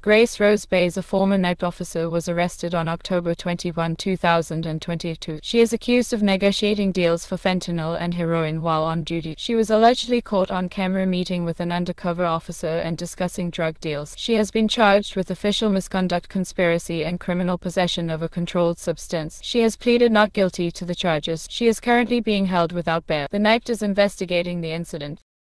Grace Rose Bays, a former night officer, was arrested on October 21, 2022. She is accused of negotiating deals for fentanyl and heroin while on duty. She was allegedly caught on camera meeting with an undercover officer and discussing drug deals. She has been charged with official misconduct, conspiracy, and criminal possession of a controlled substance. She has pleaded not guilty to the charges. She is currently being held without bail. The NYPD is investigating the incident.